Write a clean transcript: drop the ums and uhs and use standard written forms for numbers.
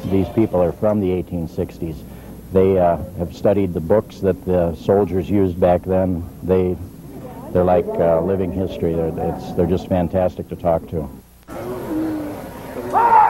of these people are from the 1860s. They have studied the books that the soldiers used back then. They're like living history. They're just fantastic to talk to.